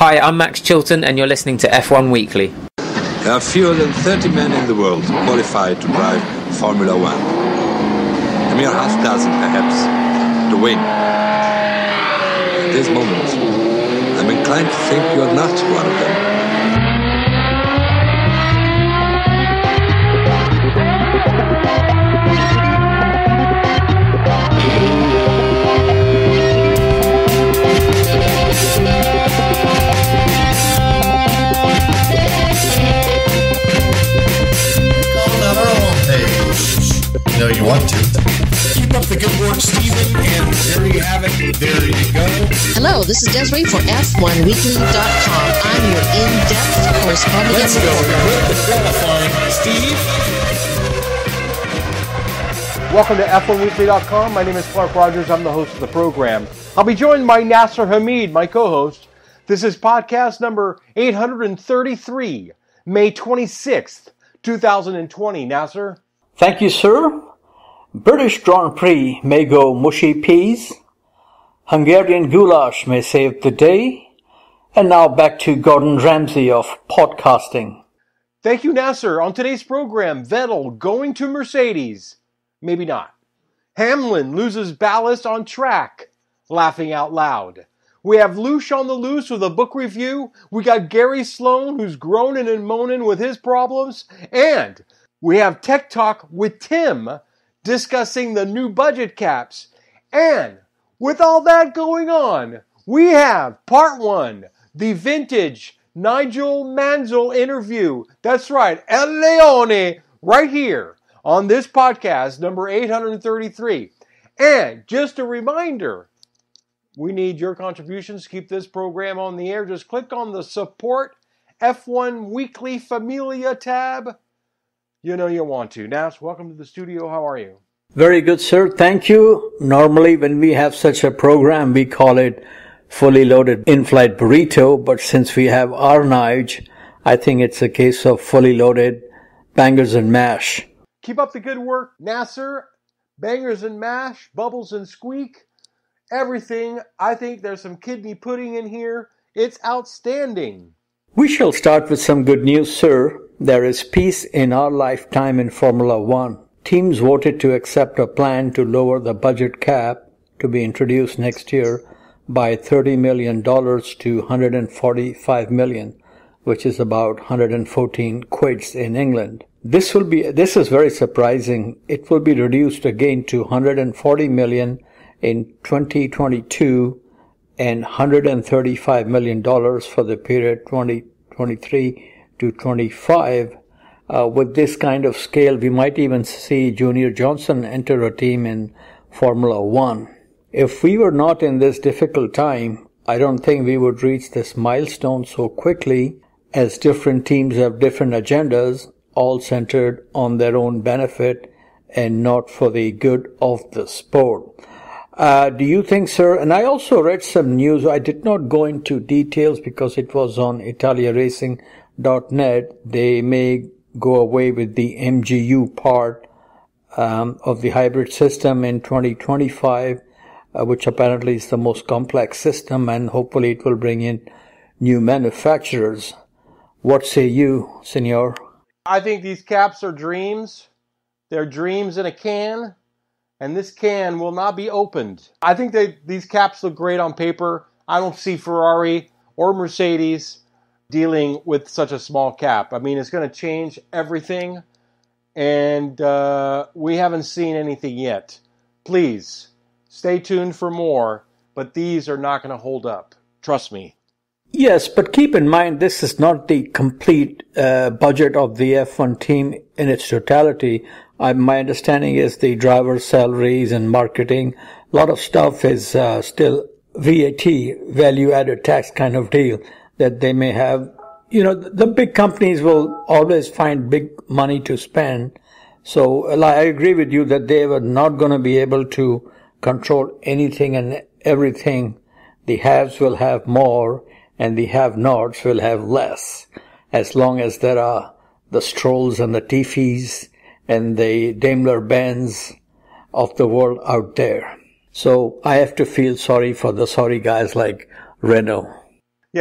Hi, I'm Max Chilton and you're listening to F1 Weekly. There are fewer than 30 men in the world qualified to drive Formula One. A mere half dozen, perhaps, to win. At this moment, I'm inclined to think you're not one of them. No, you want to. Keep up the good work, Stephen, and there you have it. There you go. Hello, this is Desiree for F1weekly.com. I'm your in-depth correspondent. Let's go with the qualifying, Steve. Welcome to F1weekly.com. My name is Clark Rogers. I'm the host of the program. I'll be joined by Nasser Hamid, my co-host. This is podcast number 833, May 26th, 2020. Nasser? Thank you, sir. British Grand Prix may go mushy peas. Hungarian goulash may save the day. And now back to Gordon Ramsay of podcasting. Thank you, Nasser. On today's program, Vettel going to Mercedes. Maybe not. Hamlin loses ballast on track. Laughing out loud. We have Lush on the loose with a book review. We got Gary Sloan, who's groaning and moaning with his problems. And we have Tech Talk with Tim discussing the new budget caps. And with all that going on, we have part one, the vintage Nigel Mansell interview. That's right, El Leone, right here on this podcast, number 833. And just a reminder, we need your contributions to keep this program on the air. Just click on the Support F1 Weekly Familia tab. You know you want to. Nas, welcome to the studio. How are you? Very good, sir. Thank you. Normally, when we have such a program, we call it Fully Loaded In-Flight Burrito. But since we have Arnage, I think it's a case of Fully Loaded Bangers and Mash. Keep up the good work, Nasser. Bangers and Mash, Bubbles and Squeak, everything. I think there's some kidney pudding in here. It's outstanding. We shall start with some good news, sir. There is peace in our lifetime in Formula One. Teams voted to accept a plan to lower the budget cap to be introduced next year by $30 million to $145 million, which is about 114 quids in England. This is very surprising. It will be reduced again to $140 million in 2022 and $135 million for the period 2023 to 25. With this kind of scale, we might even see Junior Johnson enter a team in Formula One. If we were not in this difficult time, I don't think we would reach this milestone so quickly, as different teams have different agendas, all centered on their own benefit and not for the good of the sport. Do you think, sir? And I also read some news. I did not go into details because it was on italiaracing.net. They may go away with the MGU part of the hybrid system in 2025, which apparently is the most complex system, and hopefully it will bring in new manufacturers. What say you, senor? I think these caps are dreams. They're dreams in a can, and this can will not be opened. I think these caps look great on paper. I don't see Ferrari or Mercedes dealing with such a small cap. I mean, it's going to change everything, and we haven't seen anything yet. Please, stay tuned for more, but these are not going to hold up. Trust me. Yes, but keep in mind, this is not the complete budget of the F1 team in its totality. My understanding is the driver's salaries and marketing, a lot of stuff is still VAT, value-added tax kind of deal that they may have. You know, the big companies will always find big money to spend. So I agree with you that they were not going to be able to control anything and everything. The haves will have more and the have-nots will have less, as long as there are the Strolls and the Tifis and the Daimler-Benz of the world out there. So I have to feel sorry for the sorry guys like Renault. Yeah,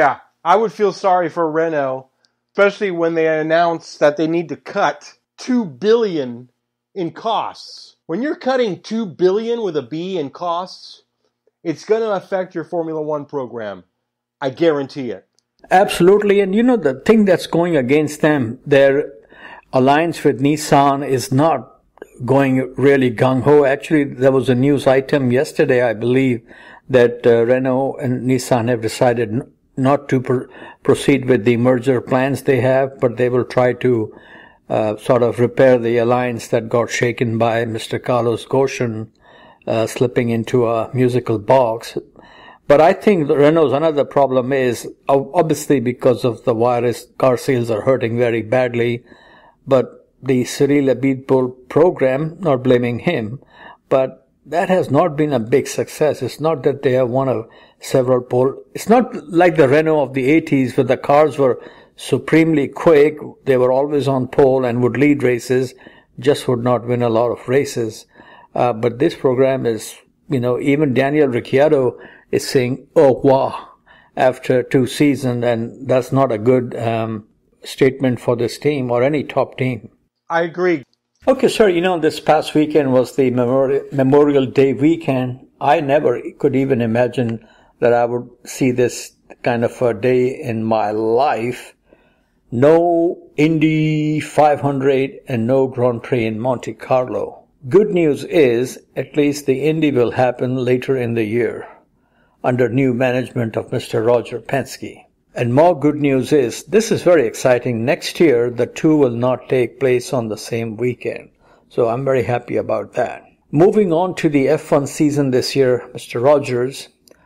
I would feel sorry for Renault, especially when they announce that they need to cut $2 billion in costs. When you're cutting $2 billion with a B in costs, it's going to affect your Formula One program. I guarantee it. Absolutely. And the thing that's going against them, their alliance with Nissan is not going really gung-ho. Actually, there was a news item yesterday, I believe, that Renault and Nissan have decided not to proceed with the merger plans they have, but they will try to sort of repair the alliance that got shaken by Mr. Carlos Ghosn slipping into a musical box. But I think Renault's another problem is, obviously because of the virus, car sales are hurting very badly. But the Cyril Abiteboul program, not blaming him, but that has not been a big success. It's not that they have won several pole. It's not like the Renault of the 80s where the cars were supremely quick. They were always on pole and would lead races, just would not win a lot of races. But this program is, even Daniel Ricciardo is saying, oh, wow, after 2 seasons, and that's not a good statement for this team or any top team. I agree. Okay, sir, this past weekend was the Memorial Day weekend. I never could even imagine that I would see this kind of a day in my life. No Indy 500 and no Grand Prix in Monte Carlo. Good news is, at least the Indy will happen later in the year, under new management of Mr. Roger Penske. And more good news is, this is very exciting. Next year, the two will not take place on the same weekend. So I'm very happy about that. Moving on to the F1 season this year, Mr. Rogers,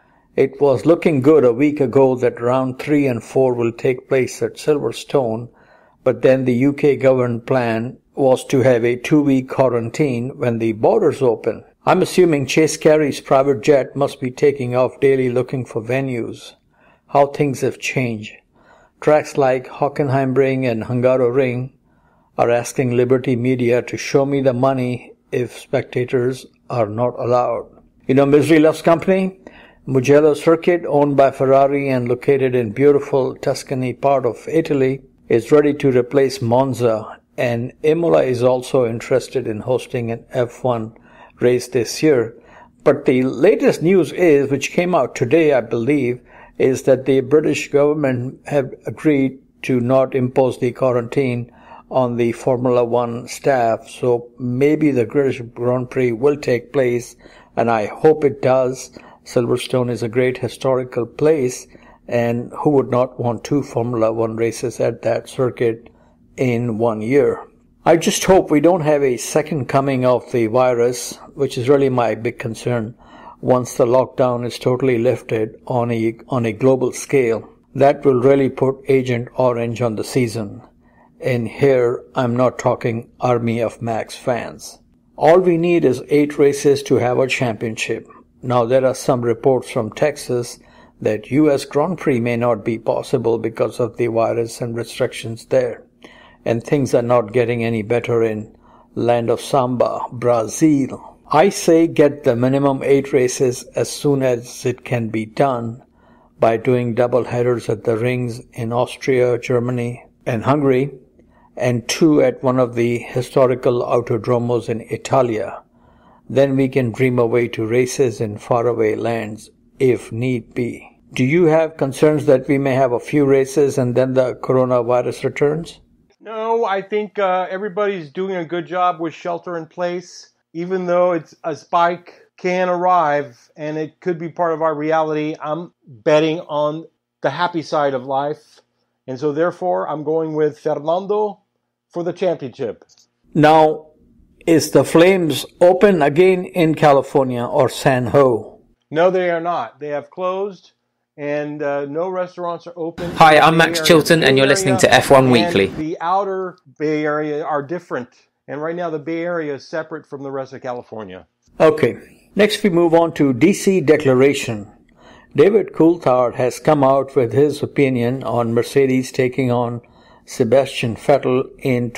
it was looking good a week ago that round 3 and 4 will take place at Silverstone, but then the UK government plan was to have a 2-week quarantine when the borders open. I'm assuming Chase Carey's private jet must be taking off daily looking for venues. How things have changed. Tracks like Hockenheimring and Hungaroring are asking Liberty Media to show me the money if spectators are not allowed. Misery Loves Company? Mugello Circuit, owned by Ferrari and located in beautiful Tuscany part of Italy, is ready to replace Monza, and Imola is also interested in hosting an F1 race this year. But the latest news is, which came out today, I believe, is that the British government have agreed to not impose the quarantine on the Formula One staff. So maybe the British Grand Prix will take place, and I hope it does. Silverstone is a great historical place, and who would not want 2 Formula One races at that circuit in 1 year? I just hope we don't have a second coming of the virus, which is really my big concern. Once the lockdown is totally lifted on a global scale, that will really put Agent Orange on the season. And here, I'm not talking Army of Max fans. All we need is 8 races to have a championship. Now, there are some reports from Texas that U.S. Grand Prix may not be possible because of the virus and restrictions there. And things are not getting any better in Land of Samba, Brazil. I say get the minimum 8 races as soon as it can be done by doing double headers at the rings in Austria, Germany, and Hungary, and 2 at one of the historical autodromos in Italia. Then we can dream away to races in faraway lands, if need be. Do you have concerns that we may have a few races and then the coronavirus returns? No, I think everybody's doing a good job with shelter in place. Even though it's a spike can arrive and it could be part of our reality, I'm betting on the happy side of life. And so therefore, I'm going with Fernando for the championship. Now, is the Flames open again in California or San Ho? No, they are not. They have closed and no restaurants are open. Hi, I'm Max Chilton and you're listening to F1 Weekly. The outer Bay Area are different. And right now the Bay Area is separate from the rest of California. Okay. Next we move on to DC Declaration. David Coulthard has come out with his opinion on Mercedes taking on Sebastian Vettel in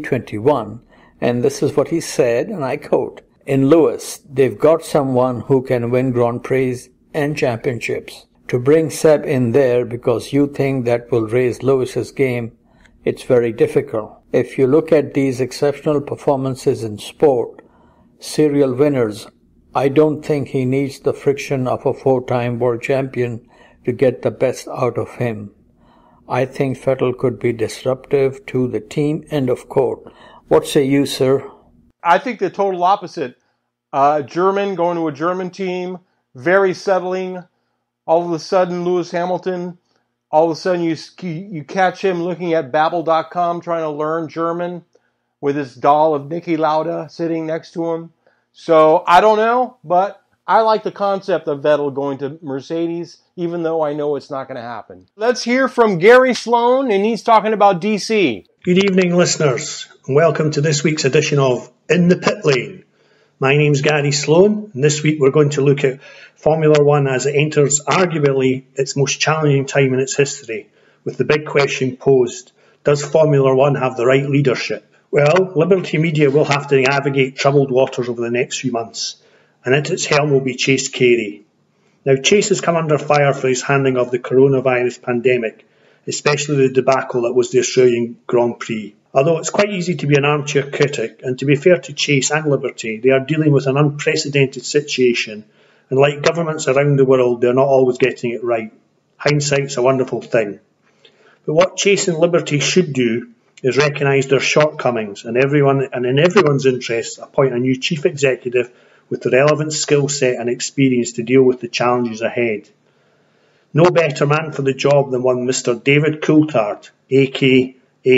2021. And this is what he said, and I quote, "In Lewis, they've got someone who can win Grand Prix and championships. To bring Seb in there because you think that will raise Lewis's game, it's very difficult. If you look at these exceptional performances in sport, serial winners, I don't think he needs the friction of a 4-time world champion to get the best out of him. I think Vettel could be disruptive to the team. End of quote. What say you, sir? I think the total opposite. German going to a German team, very settling. All of a sudden, Lewis Hamilton, all of a sudden you catch him looking at Babbel.com trying to learn German with his doll of Niki Lauda sitting next to him. So I don't know, but I like the concept of Vettel going to Mercedes, even though I know it's not going to happen. Let's hear from Gary Sloan, and he's talking about DC. Good evening, listeners, and welcome to this week's edition of In the Pit Lane. My name's Gary Sloan, and this week we're going to look at Formula One as it enters arguably its most challenging time in its history, with the big question posed, does Formula One have the right leadership? Well, Liberty Media will have to navigate troubled waters over the next few months, and at its helm will be Chase Carey. Now, Chase has come under fire for his handling of the coronavirus pandemic, especially the debacle that was the Australian Grand Prix. Although it's quite easy to be an armchair critic, and to be fair to Chase and Liberty, they are dealing with an unprecedented situation, and like governments around the world, they're not always getting it right. Hindsight's a wonderful thing. But what Chase and Liberty should do is recognise their shortcomings, and in everyone's interest, appoint a new chief executive with the relevant skill set and experience to deal with the challenges ahead. No better man for the job than one Mr. David Coulthard, aka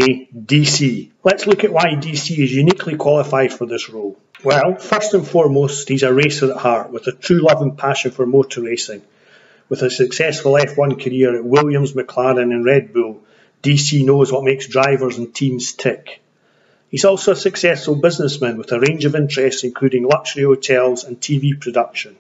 DC. Let's look at why DC is uniquely qualified for this role. Well, first and foremost, he's a racer at heart with a true love and passion for motor racing. With a successful F1 career at Williams, McLaren and Red Bull, DC knows what makes drivers and teams tick. He's also a successful businessman with a range of interests including luxury hotels and TV production.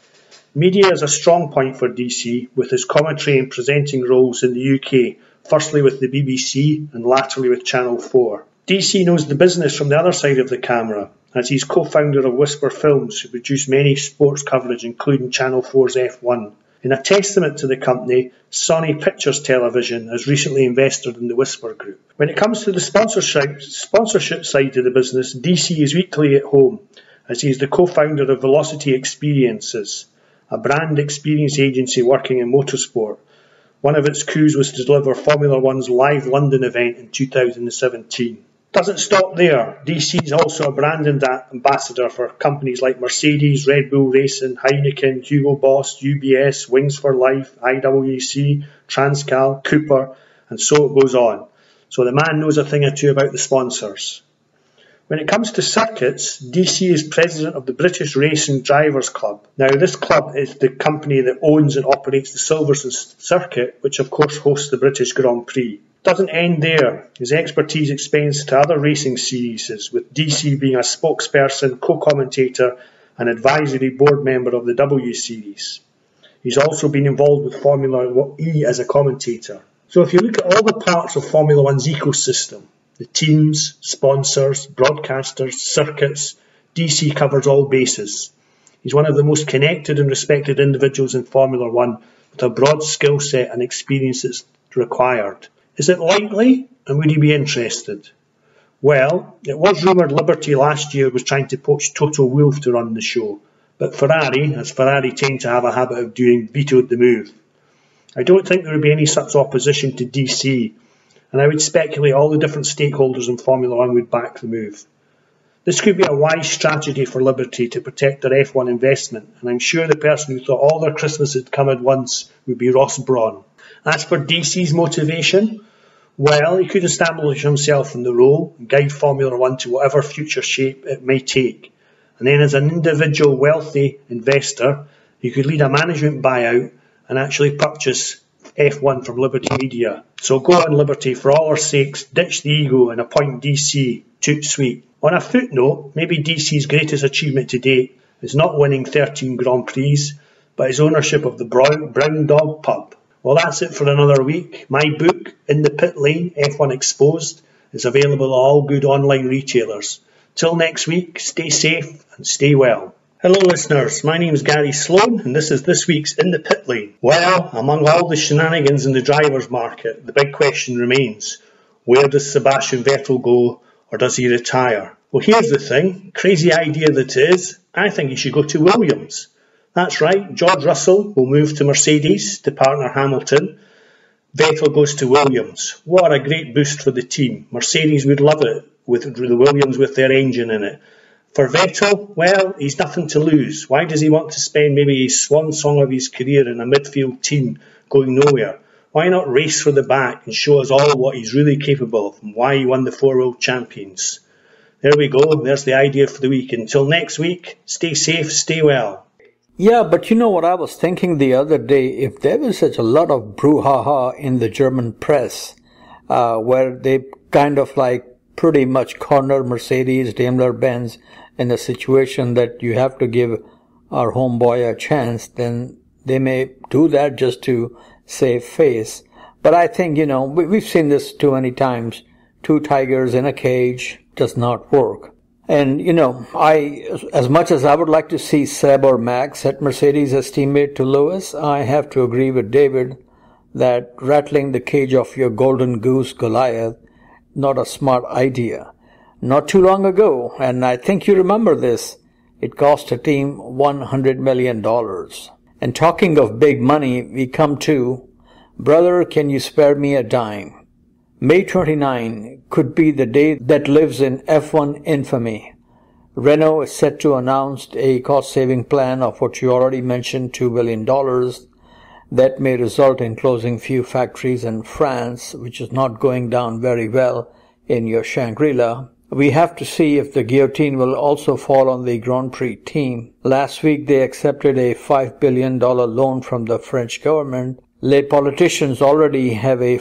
Media is a strong point for DC, with his commentary and presenting roles in the UK, firstly with the BBC and latterly with Channel 4. DC knows the business from the other side of the camera, as he's co-founder of Whisper Films, who produce many sports coverage including Channel 4's F1. In a testament to the company, Sony Pictures Television has recently invested in the Whisper Group. When it comes to the sponsorship side of the business, DC is weekly at home, as he is the co-founder of Velocity Experiences, a brand experience agency working in motorsport. One of its coups was to deliver Formula One's live London event in 2017. Doesn't stop there. DC is also a brand ambassador for companies like Mercedes, Red Bull Racing, Heineken, Hugo Boss, UBS, Wings for Life, IWC, Transcal, Cooper, and so it goes on. So the man knows a thing or two about the sponsors. When it comes to circuits, DC is president of the British Racing Drivers Club. Now, this club is the company that owns and operates the Silverstone circuit, which of course hosts the British Grand Prix. Doesn't end there. His expertise extends to other racing series, with DC being a spokesperson, co-commentator and advisory board member of the W Series. He's also been involved with Formula E as a commentator. So if you look at all the parts of Formula One's ecosystem, the teams, sponsors, broadcasters, circuits, DC covers all bases. He's one of the most connected and respected individuals in Formula One, with a broad skill set and experience that's required. Is it likely, and would he be interested? Well, it was rumoured Liberty last year was trying to poach Toto Wolff to run the show, but Ferrari, as Ferrari tend to have a habit of doing, vetoed the move. I don't think there would be any such opposition to DC, and I would speculate all the different stakeholders in Formula One would back the move. This could be a wise strategy for Liberty to protect their F1 investment, and I'm sure the person who thought all their Christmas had come at once would be Ross Brawn. As for DC's motivation, well, he could establish himself in the role and guide Formula One to whatever future shape it may take. And then as an individual wealthy investor, he could lead a management buyout and actually purchase F1 from Liberty Media. So go on, Liberty, for all our sakes, ditch the ego and appoint DC. Toot sweet. On a footnote, maybe DC's greatest achievement to date is not winning 13 Grand Prix, but his ownership of the Brown Dog pub. Well, that's it for another week. My book, In the Pit Lane, F1 Exposed, is available at all good online retailers. Till next week, stay safe and stay well. Hello listeners, my name is Gary Sloan and this is this week's In the Pit Lane. Well, among all the shenanigans in the drivers' market, the big question remains, where does Sebastian Vettel go or does he retire? Well, here's the thing, crazy idea that it is, I think he should go to Williams. That's right, George Russell will move to Mercedes to partner Hamilton. Vettel goes to Williams. What a great boost for the team. Mercedes would love it with the Williams with their engine in it. For Vettel, well, he's nothing to lose. Why does he want to spend maybe his swan song of his career in a midfield team going nowhere? Why not race for the back and show us all what he's really capable of and why he won the 4 World Champions? There we go. There's the idea for the week. Until next week, stay safe, stay well. Yeah, but you know what I was thinking the other day? If there was such a lot of brouhaha in the German press, where they kind of like pretty much corner Mercedes, Daimler-Benz in a situation that you have to give our homeboy a chance, then they may do that just to save face. But I think, we've seen this too many times. 2 tigers in a cage does not work. And, as much as I would like to see Seb or Max at Mercedes as teammate to Lewis, I have to agree with David that rattling the cage of your golden goose Goliath, not a smart idea. Not too long ago, and I think you remember this, it cost a team $100 million. And talking of big money, we come to, brother, can you spare me a dime? May 29 could be the day that lives in F1 infamy. Renault is set to announce a cost-saving plan of what you already mentioned, $2 billion. That may result in closing few factories in France, which is not going down very well in your Shangri-La. We have to see if the guillotine will also fall on the Grand Prix team. Last week they accepted a $5 billion loan from the French government. Les politicians already have a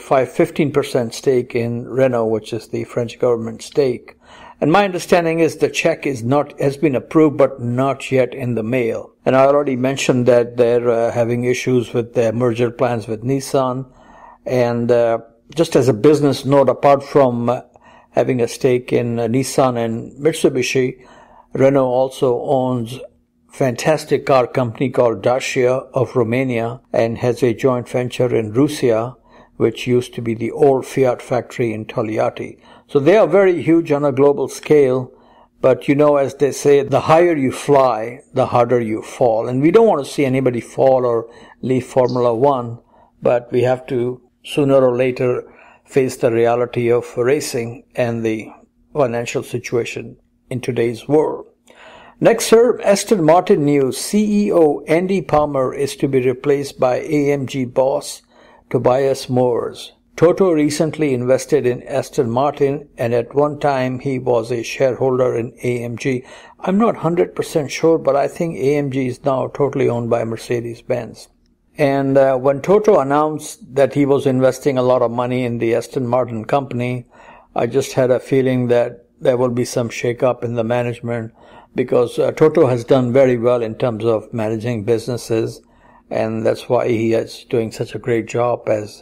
15% stake in Renault, which is the French government stake. And my understanding is the check has been approved, but not yet in the mail. And I already mentioned that they're having issues with their merger plans with Nissan. And just as a business note, apart from having a stake in Nissan and Mitsubishi, Renault also owns fantastic car company called Dacia of Romania and has a joint venture in Russia, which used to be the old Fiat factory in Togliatti. So they are very huge on a global scale, but as they say, the higher you fly, the harder you fall. And we don't want to see anybody fall or leave Formula One, but we have to sooner or later face the reality of racing and the financial situation in today's world. Next, sir, Aston Martin news. CEO Andy Palmer is to be replaced by AMG boss Tobias Moers. Toto recently invested in Aston Martin, and at one time he was a shareholder in AMG. I'm not 100% sure, but I think AMG is now totally owned by Mercedes-Benz. And when Toto announced that he was investing a lot of money in the Aston Martin company, I just had a feeling that there will be some shake-up in the management, because Toto has done very well in terms of managing businesses, and that's why he is doing such a great job as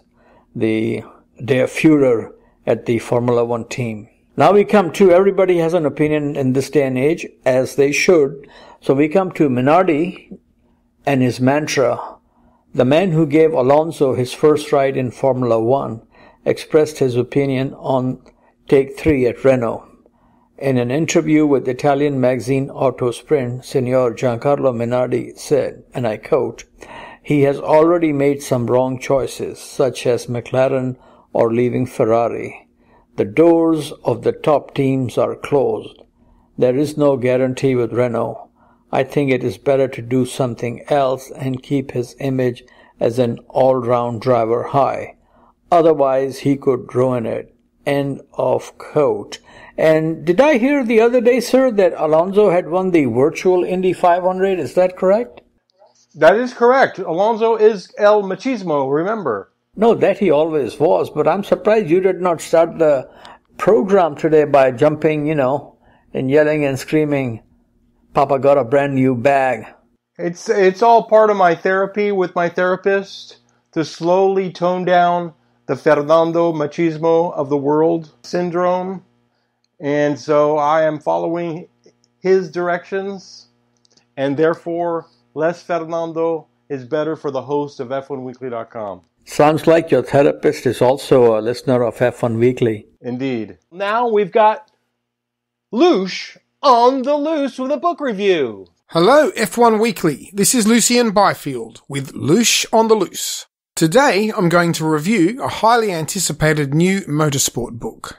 the Der Führer at the Formula One team. Now we come to, everybody has an opinion in this day and age, as they should. So we come to Minardi and his mantra. The man who gave Alonso his first ride in Formula One expressed his opinion on Take 3 at Renault. In an interview with Italian magazine Autosprint, Signor Giancarlo Minardi said, and I quote, "He has already made some wrong choices, such as McLaren or leaving Ferrari. The doors of the top teams are closed. There is no guarantee with Renault. I think it is better to do something else and keep his image as an all-round driver high. Otherwise, he could ruin it." End of quote. And did I hear the other day, sir, that Alonso had won the virtual Indy 500? Is that correct? That is correct. Alonso is El Machismo, remember. No, that he always was, but I'm surprised you did not start the program today by jumping, and yelling and screaming, "Papa got a brand new bag." It's all part of my therapy with my therapist to slowly tone down the Fernando Machismo of the world syndrome. And so I am following his directions. and therefore less Fernando is better for the host of F1weekly.com. Sounds like your therapist is also a listener of F1 Weekly. Indeed. Now we've got Lush on the loose with a book review. Hello, F1 Weekly. This is Lucian Byfield with Lush on the Loose. Today I'm going to review a highly anticipated new motorsport book.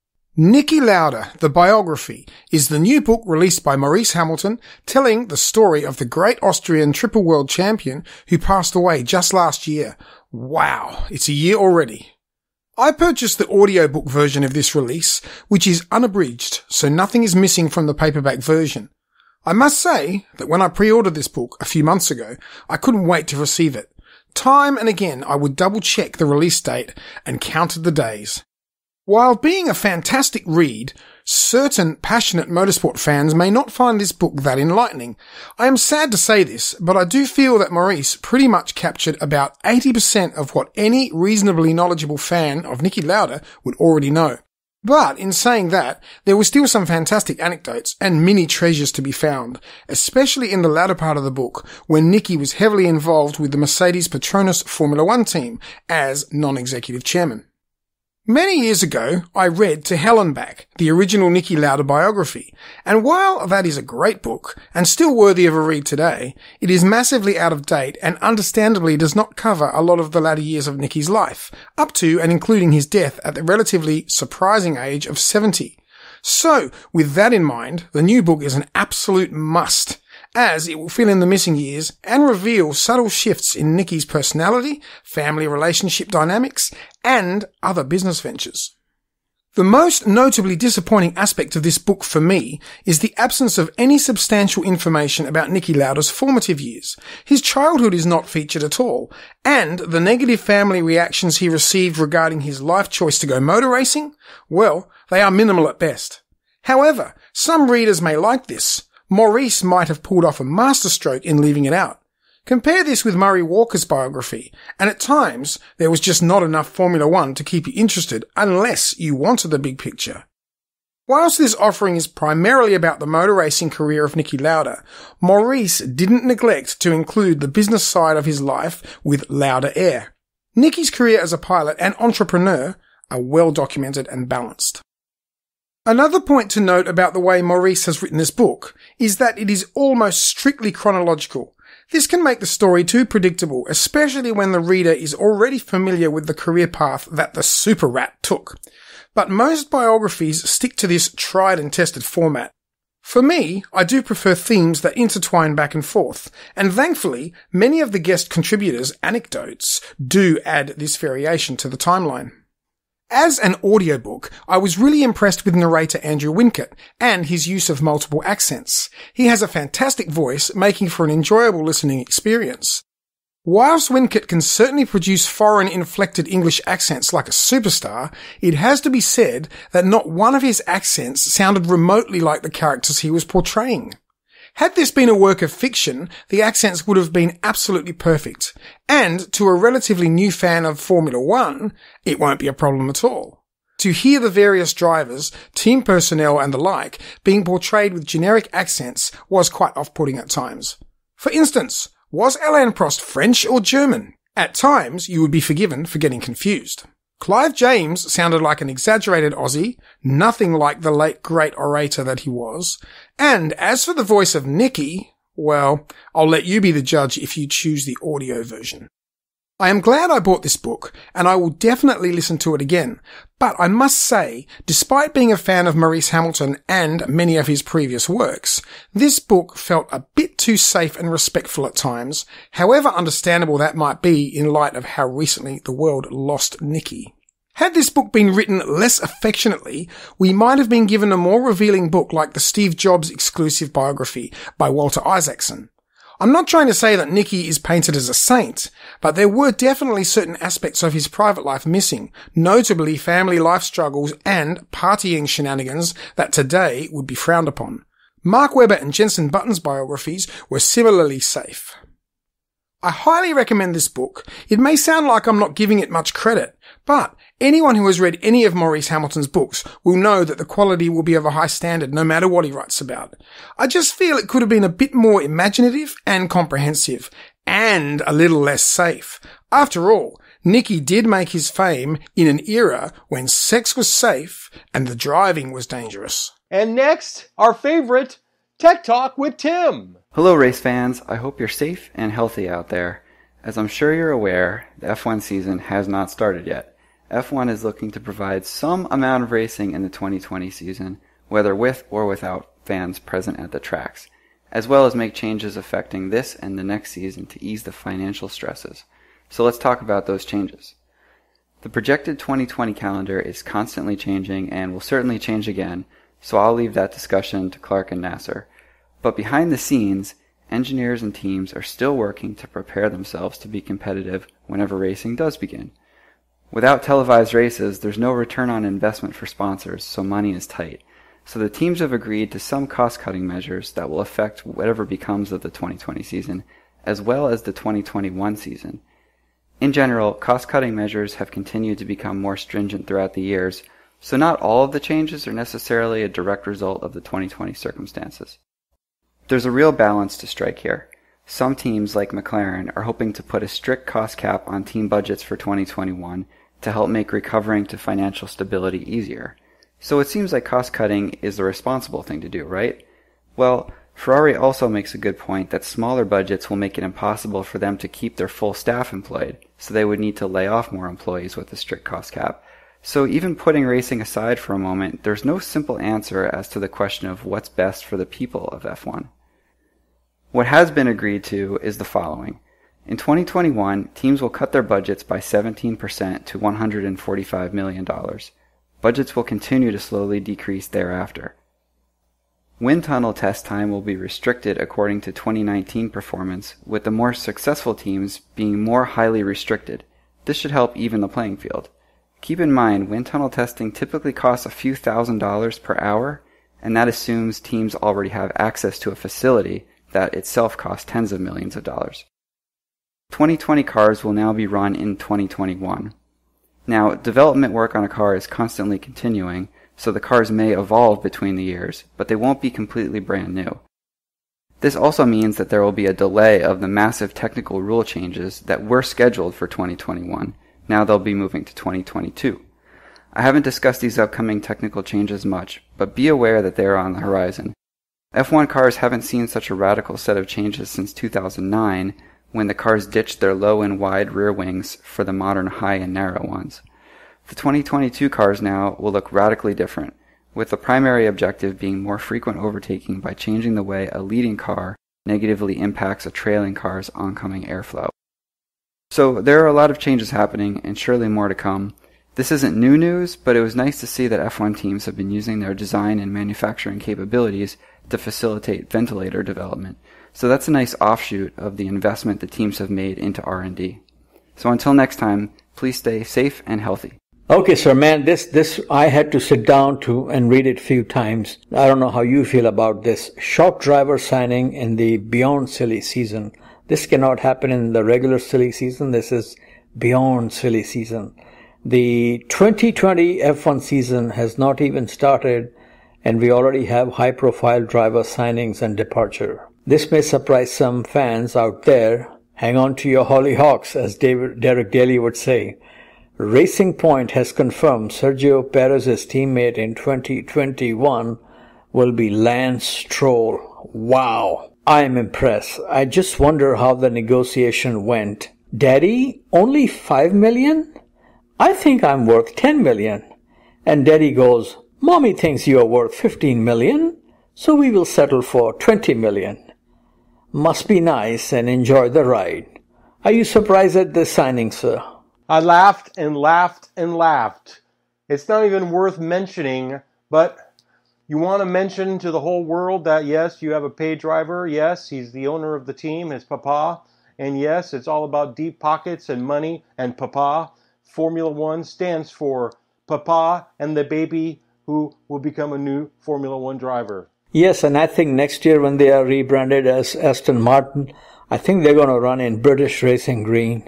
Niki Lauda, the biography, is the new book released by Maurice Hamilton telling the story of the great Austrian triple world champion who passed away just last year. Wow, it's a year already. I purchased the audiobook version of this release, which is unabridged, so nothing is missing from the paperback version. I must say that when I pre-ordered this book a few months ago, I couldn't wait to receive it. Time and again I would double check the release date and counted the days. While being a fantastic read, certain passionate motorsport fans may not find this book that enlightening. I am sad to say this, but I do feel that Maurice pretty much captured about 80% of what any reasonably knowledgeable fan of Niki Lauda would already know. But in saying that, there were still some fantastic anecdotes and mini treasures to be found, especially in the latter part of the book when Niki was heavily involved with the Mercedes Petronas Formula One team as non-executive chairman. Many years ago, I read To Hell and Back, the original Niki Lauda biography, and while that is a great book, and still worthy of a read today, it is massively out of date and understandably does not cover a lot of the latter years of Niki's life, up to and including his death at the relatively surprising age of 70. So, with that in mind, the new book is an absolute must, as it will fill in the missing years and reveal subtle shifts in Niki's personality, family relationship dynamics, and other business ventures. The most notably disappointing aspect of this book for me is the absence of any substantial information about Niki Lauda's formative years. His childhood is not featured at all, and the negative family reactions he received regarding his life choice to go motor racing, well, they are minimal at best. However, some readers may like this. Maurice might have pulled off a masterstroke in leaving it out. Compare this with Murray Walker's biography, and at times there was just not enough Formula One to keep you interested unless you wanted the big picture. Whilst this offering is primarily about the motor racing career of Niki Lauda, Maurice didn't neglect to include the business side of his life with Lauda Air. Niki's career as a pilot and entrepreneur are well documented and balanced. Another point to note about the way Maurice has written this book is that it is almost strictly chronological. This can make the story too predictable, especially when the reader is already familiar with the career path that the Super Rat took. But most biographies stick to this tried and tested format. For me, I do prefer themes that intertwine back and forth, and thankfully, many of the guest contributors' anecdotes do add this variation to the timeline. As an audiobook, I was really impressed with narrator Andrew Winkett and his use of multiple accents. He has a fantastic voice, making for an enjoyable listening experience. Whilst Winkett can certainly produce foreign-inflected English accents like a superstar, it has to be said that not one of his accents sounded remotely like the characters he was portraying. Had this been a work of fiction, the accents would have been absolutely perfect, and to a relatively new fan of Formula One, it won't be a problem at all. To hear the various drivers, team personnel and the like being portrayed with generic accents was quite off-putting at times. For instance, was Alain Prost French or German? At times, you would be forgiven for getting confused. Clive James sounded like an exaggerated Aussie, nothing like the late great orator that he was. And as for the voice of Niki, well, I'll let you be the judge if you choose the audio version. I am glad I bought this book, and I will definitely listen to it again. But I must say, despite being a fan of Maurice Hamilton and many of his previous works, this book felt a bit too safe and respectful at times, however understandable that might be in light of how recently the world lost Niki. Had this book been written less affectionately, we might have been given a more revealing book like the Steve Jobs exclusive biography by Walter Isaacson. I'm not trying to say that Niki is painted as a saint, but there were definitely certain aspects of his private life missing, notably family life struggles and partying shenanigans that today would be frowned upon. Mark Webber and Jensen Button's biographies were similarly safe. I highly recommend this book. It may sound like I'm not giving it much credit, But anyone who has read any of Maurice Hamilton's books will know that the quality will be of a high standard no matter what he writes about. I just feel it could have been a bit more imaginative and comprehensive, and a little less safe. After all, Nicky did make his fame in an era when sex was safe and the driving was dangerous. And next, our favorite, Tech Talk with Tim. Hello race fans, I hope you're safe and healthy out there. As I'm sure you're aware, the F1 season has not started yet. F1 is looking to provide some amount of racing in the 2020 season, whether with or without fans present at the tracks, as well as make changes affecting this and the next season to ease the financial stresses. So let's talk about those changes. The projected 2020 calendar is constantly changing and will certainly change again, so I'll leave that discussion to Clark and Nasser. But behind the scenes, engineers and teams are still working to prepare themselves to be competitive whenever racing does begin. Without televised races, there's no return on investment for sponsors, so money is tight. So the teams have agreed to some cost-cutting measures that will affect whatever becomes of the 2020 season, as well as the 2021 season. In general, cost-cutting measures have continued to become more stringent throughout the years, so not all of the changes are necessarily a direct result of the 2020 circumstances. There's a real balance to strike here. Some teams, like McLaren, are hoping to put a strict cost cap on team budgets for 2021 to help make recovering to financial stability easier. So it seems like cost-cutting is the responsible thing to do, right? Well, Ferrari also makes a good point that smaller budgets will make it impossible for them to keep their full staff employed, so they would need to lay off more employees with a strict cost cap. So even putting racing aside for a moment, there's no simple answer as to the question of what's best for the people of F1. What has been agreed to is the following. In 2021, teams will cut their budgets by 17% to $145 million. Budgets will continue to slowly decrease thereafter. Wind tunnel test time will be restricted according to 2019 performance, with the more successful teams being more highly restricted. This should help even the playing field. Keep in mind, wind tunnel testing typically costs a few $1,000s per hour, and that assumes teams already have access to a facility that itself costs tens of millions of dollars. 2020 cars will now be run in 2021. Now, development work on a car is constantly continuing, so the cars may evolve between the years, but they won't be completely brand new. This also means that there will be a delay of the massive technical rule changes that were scheduled for 2021. Now they'll be moving to 2022. I haven't discussed these upcoming technical changes much, but be aware that they are on the horizon. F1 cars haven't seen such a radical set of changes since 2009, when the cars ditched their low and wide rear wings for the modern high and narrow ones. The 2022 cars now will look radically different, with the primary objective being more frequent overtaking by changing the way a leading car negatively impacts a trailing car's oncoming airflow. So there are a lot of changes happening, and surely more to come. This isn't new news, but it was nice to see that F1 teams have been using their design and manufacturing capabilities to facilitate ventilator development. So that's a nice offshoot of the investment the teams have made into R&D. So until next time, please stay safe and healthy. Okay, sir, man, this I had to sit down to and read it a few times. I don't know how you feel about this. Shock driver signing in the beyond silly season. This cannot happen in the regular silly season. This is beyond silly season. The 2020 F1 season has not even started, and we already have high-profile driver signings and departure. This may surprise some fans out there. Hang on to your hollyhocks, as Derek Daly would say. Racing Point has confirmed Sergio Perez's teammate in 2021 will be Lance Stroll. Wow, I am impressed. I just wonder how the negotiation went. Daddy, only $5 million? I think I'm worth $10 million. And Daddy goes, Mommy thinks you are worth $15 million, so we will settle for $20 million. Must be nice and enjoy the ride. Are you surprised at this signing, sir? I laughed and laughed and laughed. It's not even worth mentioning, but you want to mention to the whole world that, yes, you have a paid driver. Yes, he's the owner of the team, his papa. And yes, it's all about deep pockets and money and papa. Formula One stands for papa and the baby who will become a new Formula One driver. Yes, and I think next year when they are rebranded as Aston Martin, I think they're going to run in British Racing Green.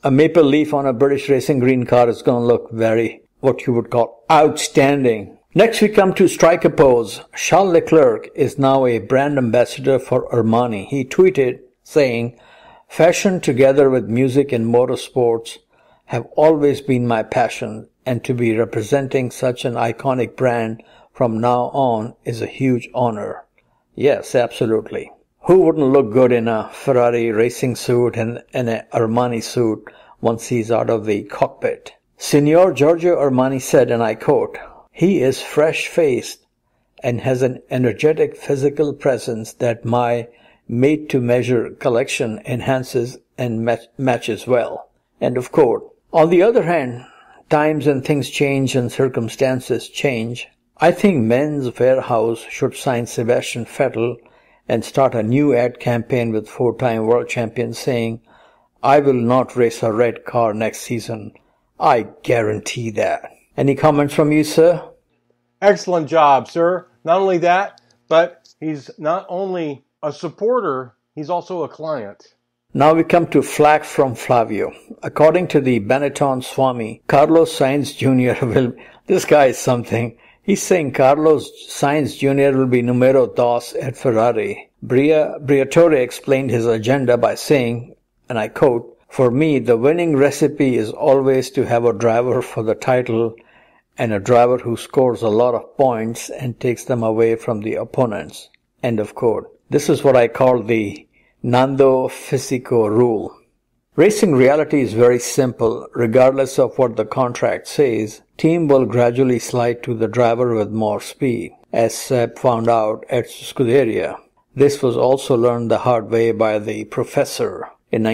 A maple leaf on a British racing green car is going to look very, what you would call, outstanding. Next we come to striker pose. Charles Leclerc is now a brand ambassador for Armani. He tweeted saying, "Fashion together with music and motorsports have always been my passion, and to be representing such an iconic brand from now on is a huge honor." Yes, absolutely. Who wouldn't look good in a Ferrari racing suit and an Armani suit once he's out of the cockpit? Signor Giorgio Armani said, and I quote, "He is fresh-faced and has an energetic physical presence that my made-to-measure collection enhances and matches well." End of quote. On the other hand, times and things change and circumstances change. I think Men's Warehouse should sign Sebastian Vettel and start a new ad campaign with four-time world champion saying, "I will not race a red car next season. I guarantee that." Any comments from you, sir? Excellent job, sir. Not only that, but he's not only a supporter, he's also a client. Now we come to flack from Flavio. According to the Benetton Swami, Carlos Sainz Jr. will... This guy is something. He's saying Carlos Sainz Jr. will be numero dos at Ferrari. Briatore explained his agenda by saying, and I quote, "For me, the winning recipe is always to have a driver for the title and a driver who scores a lot of points and takes them away from the opponents." End of quote. This is what I call the Nando Fisico rule. Racing reality is very simple. Regardless of what the contract says, team will gradually slide to the driver with more speed, as Seb found out at Scuderia. This was also learned the hard way by the professor in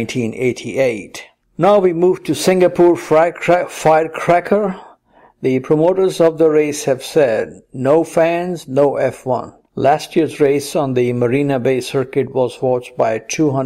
1988. Now we move to Singapore Firecracker. The promoters of the race have said, no fans, no F1. Last year's race on the Marina Bay circuit was watched by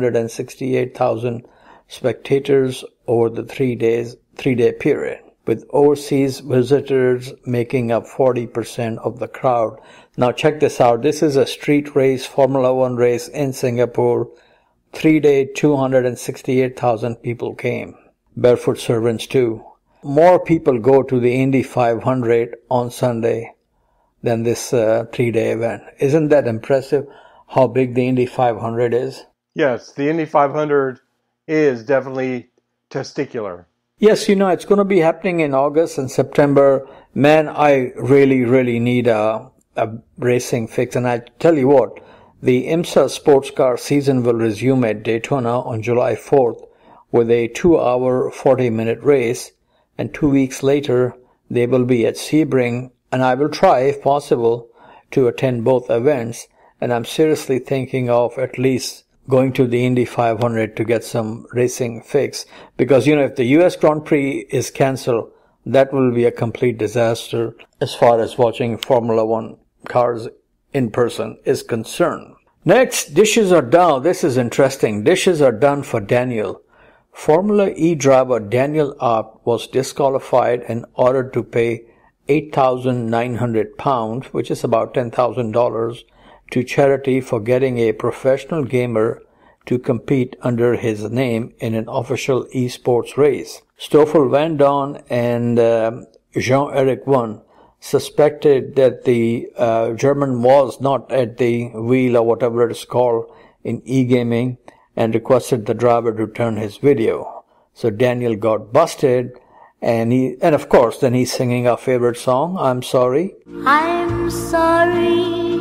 268,000 spectators over the three-day period, with overseas visitors making up 40% of the crowd. Now check this out. This is a street race, Formula One race in Singapore. 3-day, 268,000 people came. Barefoot servants too. More people go to the Indy 500 on Sunday than this 3-day event. Isn't that impressive how big the Indy 500 is? Yes, the Indy 500 is definitely testicular. Yes, it's going to be happening in August and September. Man, I really need a racing fix. And I tell you what, the IMSA sports car season will resume at Daytona on July 4th with a 2-hour, 40-minute race. And 2 weeks later, they will be at Sebring. And I will try, if possible, to attend both events. And I'm seriously thinking of at least going to the Indy 500 to get some racing fix. Because, if the US Grand Prix is cancelled, that will be a complete disaster as far as watching Formula One cars in person is concerned. Next, dishes are down. This is interesting. Dishes are done for Daniel. Formula E driver Daniel Abt was disqualified and ordered to pay £8,900, which is about $10,000, to charity for getting a professional gamer to compete under his name in an official esports race. Stoffel Van Dorn and Jean-Eric One suspected that the German was not at the wheel or whatever it is called in e-gaming and requested the driver to turn his video. So Daniel got busted, and of course then he's singing our favorite song, I'm Sorry. I'm sorry,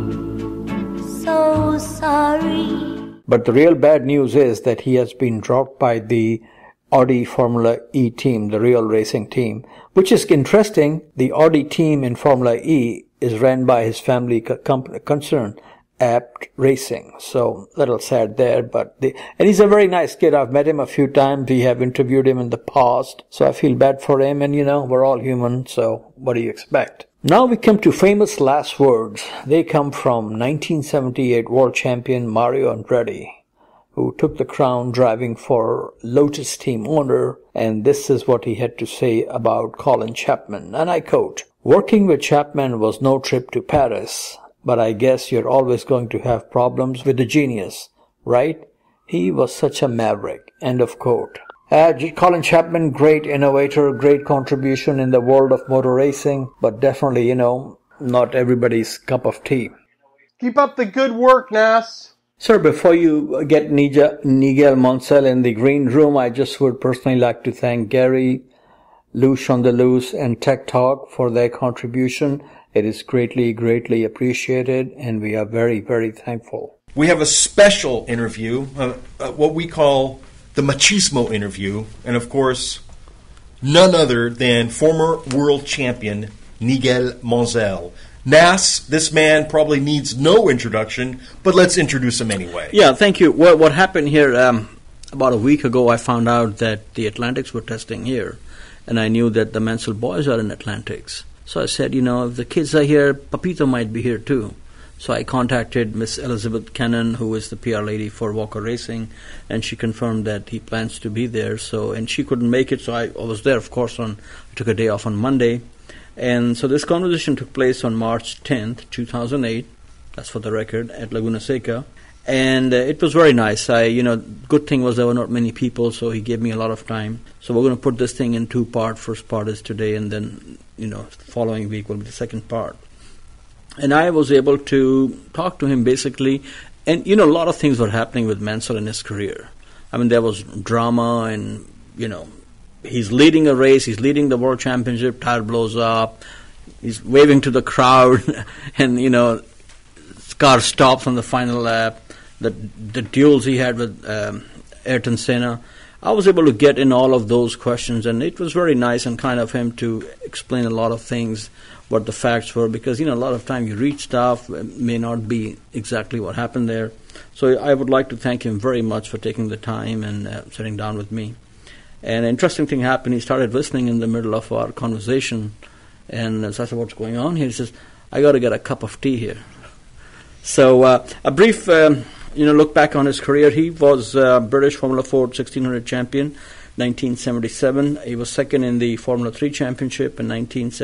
so sorry. But the real bad news is that he has been dropped by the Audi Formula E team, the real racing team, which is interesting. The Audi team in Formula E is ran by his family concern, Abt Racing. So a little sad there, and he's a very nice kid. I've met him a few times. We have interviewed him in the past, so I feel bad for him. And we're all human, so what do you expect? Now we come to famous last words. They come from 1978 world champion Mario Andretti, who took the crown driving for Lotus team owner, and this is what he had to say about Colin Chapman, and I quote, "Working with Chapman was no trip to Paris, but I guess you're always going to have problems with the genius, right? He was such a maverick." End of quote. Colin Chapman, great innovator, great contribution in the world of motor racing, but definitely, not everybody's cup of tea. Keep up the good work, Nas. Sir, before you get Nigel Mansell in the green room, I just would personally like to thank Gary, Lush on the Loose, and Tech Talk for their contribution. It is greatly, greatly appreciated, and we are very, very thankful. We have a special interview, what we call the Machismo interview, and of course, none other than former world champion Nigel Mansell. Nas, this man probably needs no introduction, but let's introduce him anyway. Yeah, thank you. What happened here, about a week ago, I found out that the Atlantics were testing here, and I knew that the Mansell boys are in Atlantics. So I said, if the kids are here, Papito might be here too. So I contacted Miss Elizabeth Cannon, who is the PR lady for Walker Racing, and she confirmed that he plans to be there. And she couldn't make it, so I was there, of course. I took a day off on Monday. And so this conversation took place on March 10th, 2008. That's for the record, at Laguna Seca. And it was very nice. Good thing was there were not many people, so he gave me a lot of time. So we're going to put this thing in two parts. First part is today, and then, following week will be the second part. And I was able to talk to him basically, and a lot of things were happening with Mansell in his career. I mean, there was drama, and he's leading a race, he's leading the world championship, tire blows up, he's waving to the crowd, and car stops on the final lap. The duels he had with Ayrton Senna, I was able to get in all of those questions, and it was very nice and kind of him to explain a lot of things, what the facts were, because a lot of time you read stuff, it may not be exactly what happened there. So I would like to thank him very much for taking the time and sitting down with me. And an interesting thing happened. He started listening in the middle of our conversation, and so I said, "What's going on here?" He says, "I got to get a cup of tea here." So a brief look back on his career. He was British Formula Ford 1600 champion, 1977. He was second in the Formula 3 championship in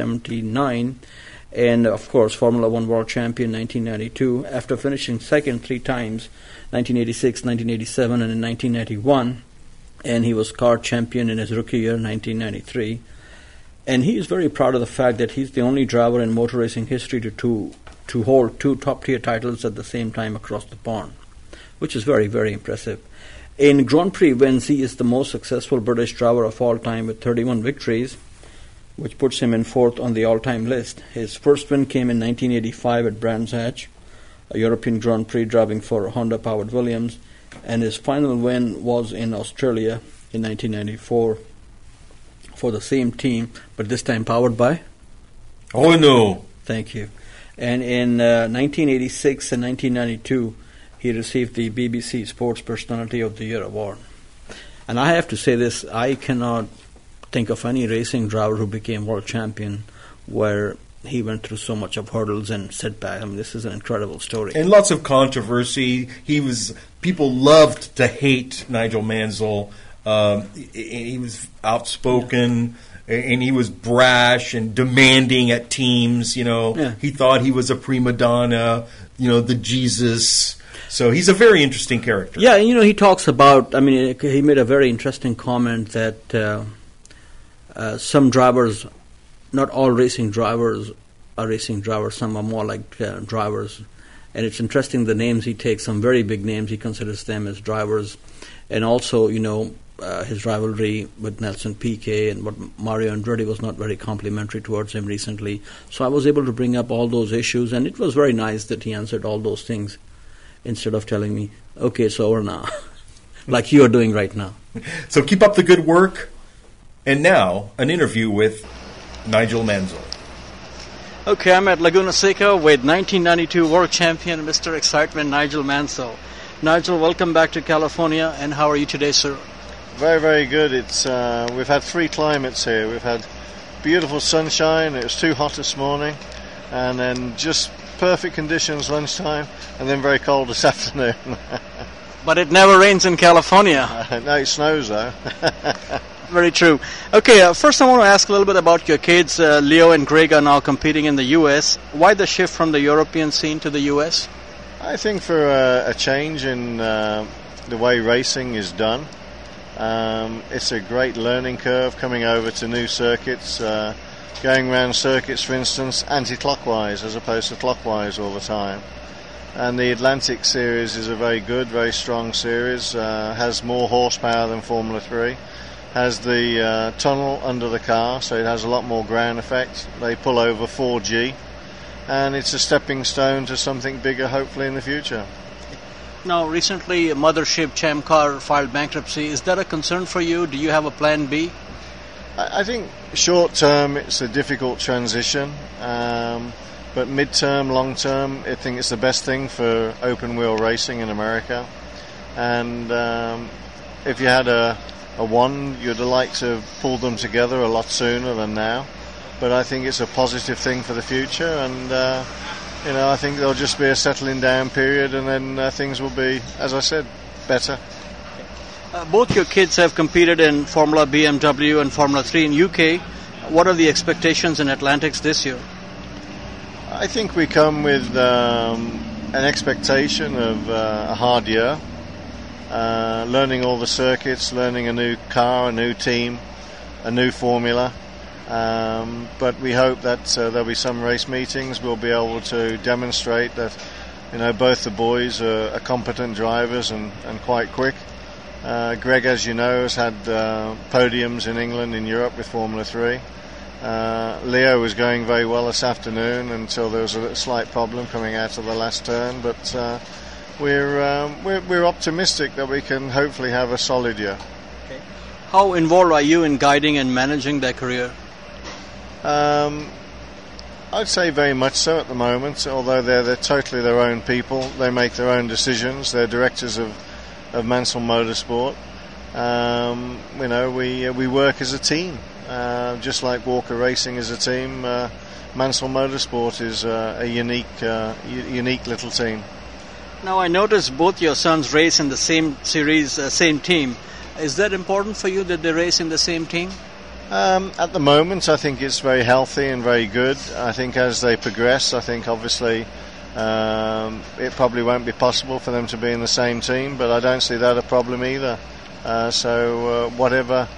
1979, and of course Formula 1 world champion 1992. After finishing second three times, 1986, 1987, and in 1991, and he was car champion in his rookie year, 1993. And he is very proud of the fact that he's the only driver in motor racing history to hold two top-tier titles at the same time across the pond, which is very, very impressive. In Grand Prix wins, he is the most successful British driver of all time with 31 victories, which puts him in fourth on the all-time list. His first win came in 1985 at Brands Hatch, a European Grand Prix driving for Honda-powered Williams, and his final win was in Australia in 1994 for the same team, but this time powered by? Oh, no. Thank you. And in 1986 and 1992, he received the BBC Sports Personality of the Year award. And I have to say this, I cannot think of any racing driver who became world champion where he went through so much of hurdles and setbacks. I mean, this is an incredible story. And lots of controversy. People loved to hate Nigel Mansell. He was outspoken, and he was brash and demanding at teams. Yeah. He thought he was a prima donna, the Jesus. So he's a very interesting character. Yeah, he talks about, he made a very interesting comment that some drivers, not all racing drivers are racing drivers, some are more like drivers. And it's interesting the names he takes, some very big names, he considers them as drivers. And also, his rivalry with Nelson Piquet and what Mario Andretti was not very complimentary towards him recently. So I was able to bring up all those issues, and it was very nice that he answered all those things instead of telling me, okay, it's over now, like you are doing right now. So keep up the good work. And now, an interview with Nigel Mansell. Okay, I'm at Laguna Seca with 1992 world champion, Mr. Excitement, Nigel Mansell. Nigel, welcome back to California, and how are you today, sir? Very, very good. We've had three climates here. We've had beautiful sunshine, it was too hot this morning, and then just perfect conditions lunchtime, and then very cold this afternoon. But it never rains in California. No, it snows though. Very true. Okay, first I want to ask a little bit about your kids. Leo and Greg are now competing in the U.S. Why the shift from the European scene to the U.S.? I think for a change in the way racing is done. It's a great learning curve coming over to new circuits, going around circuits, for instance, anti-clockwise as opposed to clockwise all the time. And the Atlantic series is a very good, very strong series, has more horsepower than Formula 3, has the tunnel under the car, so it has a lot more ground effect. They pull over 4G, and it's a stepping stone to something bigger, hopefully, in the future. Now, recently, Mothership Champ Car filed bankruptcy. Is that a concern for you? Do you have a plan B? I think short term it's a difficult transition, but mid-term, long-term, I think it's the best thing for open-wheel racing in America. And if you had a one, you'd like to have pulled them together a lot sooner than now. But I think it's a positive thing for the future, and I think there'll just be a settling down period, and then things will be, as I said, better. Both your kids have competed in Formula BMW and Formula 3 in UK. What are the expectations in Atlantics this year? I think we come with an expectation of a hard year, learning all the circuits, learning a new car, a new team, a new formula. But we hope that there'll be some race meetings. We'll be able to demonstrate that, both the boys are competent drivers and quite quick. Greg, as you know, has had podiums in England, in Europe with Formula 3. Leo was going very well this afternoon until there was a slight problem coming out of the last turn. But we're optimistic that we can hopefully have a solid year. Okay. How involved are you in guiding and managing their career? I'd say very much so at the moment, although they're totally their own people. They make their own decisions. They're directors of Mansell Motorsport. We work as a team, just like Walker Racing is a team. Mansell Motorsport is a unique little team. Now, I noticed both your sons race in the same series, same team. Is that important for you that they race in the same team? At the moment, I think it's very healthy and very good. I think as they progress, I think obviously it probably won't be possible for them to be in the same team, but I don't see that a problem either. Whatever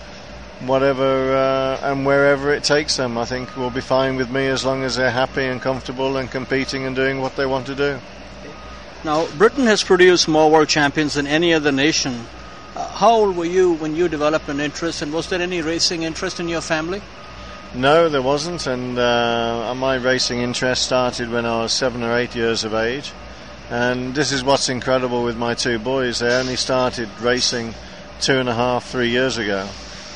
and wherever it takes them, I think will be fine with me as long as they're happy and comfortable and competing and doing what they want to do. Now, Britain has produced more world champions than any other nation. How old were you when you developed an interest, and was there any racing interest in your family? No, there wasn't, and my racing interest started when I was 7 or 8 years of age. And this is what's incredible with my two boys. They only started racing 2.5, 3 years ago.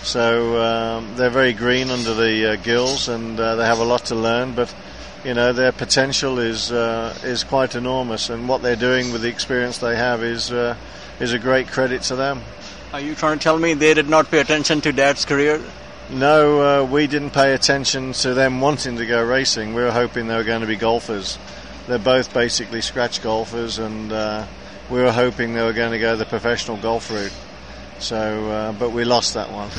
So they're very green under the gills, and they have a lot to learn, but their potential is quite enormous, and what they're doing with the experience they have is a great credit to them. Are you trying to tell me they did not pay attention to Dad's career? No, we didn't pay attention to them wanting to go racing. We were hoping they were going to be golfers. They're both basically scratch golfers, and we were hoping they were going to go the professional golf route. So, but we lost that one.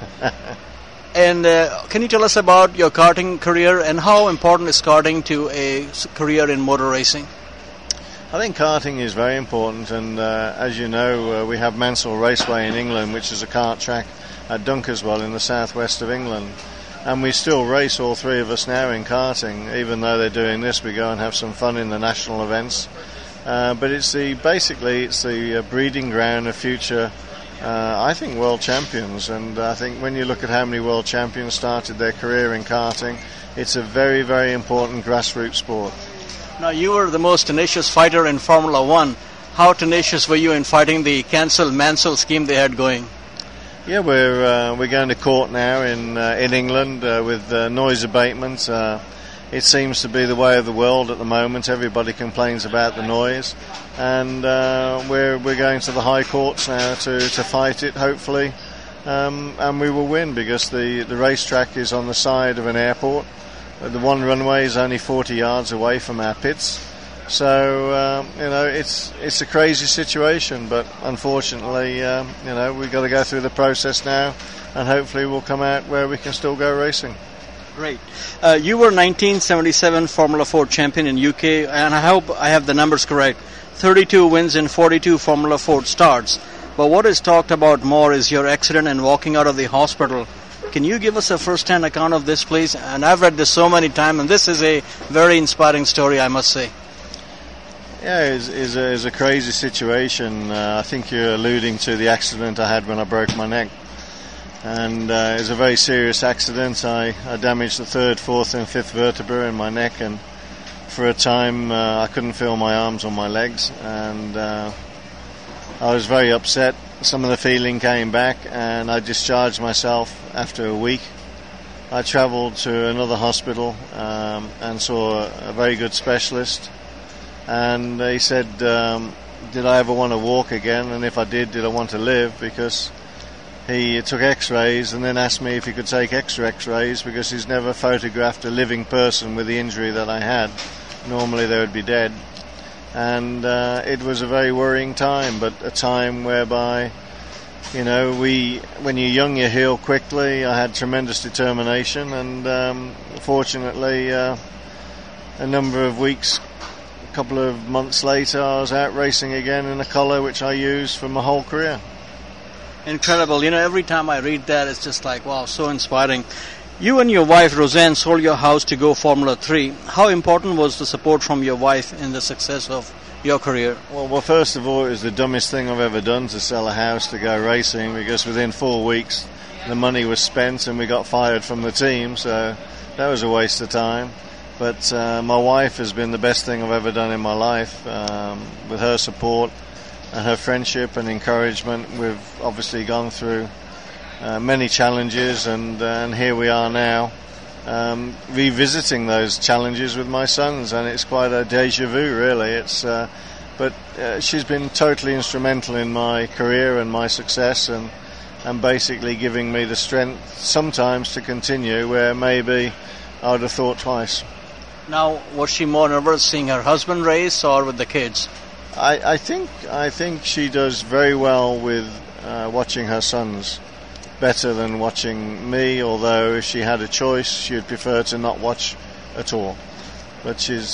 And can you tell us about your karting career, and how important is karting to a career in motor racing? I think karting is very important, and as you know, we have Mansell Raceway in England, which is a kart track at Dunkeswell in the southwest of England. And we still race, all three of us now, in karting. Even though they're doing this, we go and have some fun in the national events. But it's the breeding ground of future, I think, world champions. And I think when you look at how many world champions started their career in karting, it's a very, very important grassroots sport. Now, you were the most tenacious fighter in Formula 1. How tenacious were you in fighting the cancelled Mansell scheme they had going? Yeah, we're going to court now in England with noise abatement. It seems to be the way of the world at the moment. Everybody complains about the noise, and we're going to the high courts now to fight it, hopefully, and we will win, because the racetrack is on the side of an airport. The one runway is only 40 yards away from our pits. So, it's a crazy situation, but unfortunately, we've got to go through the process now, and hopefully we'll come out where we can still go racing. Great. You were 1977 Formula 4 champion in UK, and I hope I have the numbers correct. 32 wins in 42 Formula 4 starts. But what is talked about more is your accident and walking out of the hospital. Can you give us a first-hand account of this, please? And I've read this so many times, and this is a very inspiring story, I must say. Yeah, it's a crazy situation. I think you're alluding to the accident I had when I broke my neck. And it was a very serious accident. I damaged the 3rd, 4th and 5th vertebra in my neck, and for a time I couldn't feel my arms or my legs, and I was very upset. Some of the feeling came back, and I discharged myself after a week. I travelled to another hospital and saw a very good specialist, and he said, did I ever want to walk again, and if I did I want to live, because he took x-rays and then asked me if he could take extra x-rays, because he's never photographed a living person with the injury that I had. Normally they would be dead. And it was a very worrying time, but a time whereby, you know, when you're young you heal quickly. I had tremendous determination, and fortunately a number of weeks, a couple of months later, I was out racing again in a colour which I used for my whole career. Incredible. You know, every time I read that, it's just like, wow, so inspiring. You and your wife, Roseanne, sold your house to go Formula 3. How important was the support from your wife in the success of your career? Well, first of all, it was the dumbest thing I've ever done to sell a house to go racing, because within 4 weeks the money was spent and we got fired from the team, so that was a waste of time. But my wife has been the best thing I've ever done in my life. With her support and her friendship and encouragement, we've obviously gone through many challenges, and here we are now, revisiting those challenges with my sons, and it's quite a deja vu, really. But she's been totally instrumental in my career and my success, and basically giving me the strength sometimes to continue where maybe I would have thought twice. Now, was she more nervous seeing her husband race or with the kids? I think she does very well with watching her sons, better than watching me, although if she had a choice she would prefer to not watch at all. But she's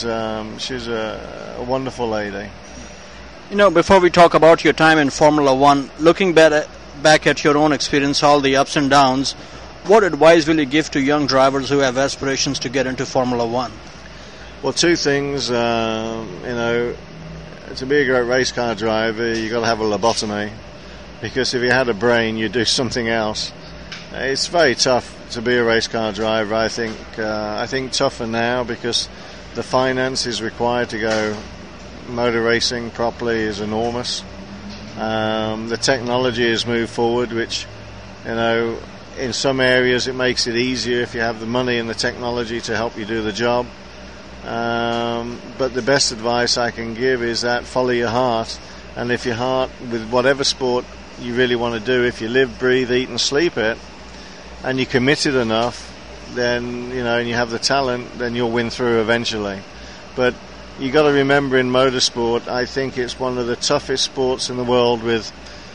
a wonderful lady. You know, before we talk about your time in Formula 1, looking back at your own experience, all the ups and downs, what advice will you give to young drivers who have aspirations to get into Formula 1? Well, 2 things. You know, to be a great race car driver, you've got to have a lobotomy, because if you had a brain, you'd do something else. It's very tough to be a race car driver, I think. I think tougher now, because the finances required to go motor racing properly is enormous. The technology has moved forward, which, you know, in some areas it makes it easier if you have the money and the technology to help you do the job. But the best advice I can give is that follow your heart, and if your heart, with whatever sport you really want to do, if you live, breathe, eat and sleep it, and you're committed enough, then, you know, and you have the talent, then you'll win through eventually. But you got to remember, in motorsport, I think it's one of the toughest sports in the world, with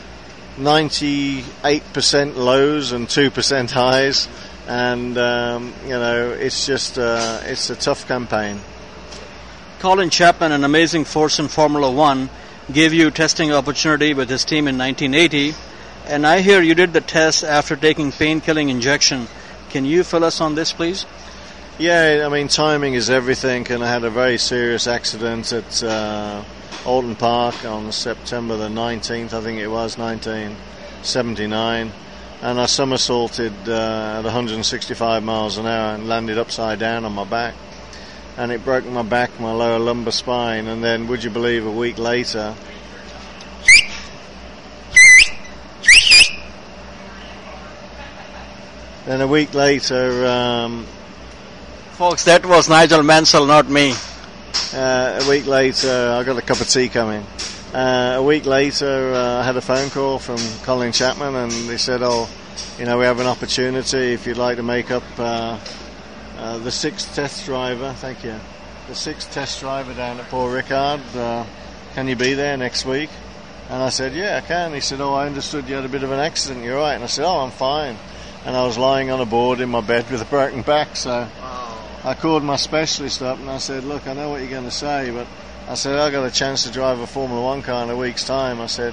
98% lows and 2% highs, and you know, it's just it's a tough campaign. Colin Chapman, an amazing force in Formula 1, gave you testing opportunity with his team in 1980, and I hear you did the test after taking pain-killing injection. Can you fill us on this, please? Yeah, I mean, timing is everything, and I had a very serious accident at Alton Park on September the 19th, I think it was, 1979, and I somersaulted at 165 miles an hour and landed upside down on my back, and it broke my back, my lower lumbar spine, and then, would you believe, a week later, folks, that was Nigel Mansell, not me. A week later, I got a cup of tea coming. A week later, I had a phone call from Colin Chapman, and they said, "Oh, you know, we have an opportunity if you'd like to make up the 6th test driver." Thank you. The 6th test driver down at Paul Ricard. Can you be there next week? And I said, "Yeah, I can." He said, "Oh, I understood you had a bit of an accident. You're right." And I said, "Oh, I'm fine." And I was lying on a board in my bed with a broken back, so I called my specialist up and I said, "Look, I know what you're going to say, but," I said, "I got a chance to drive a Formula 1 car in a week's time." I said,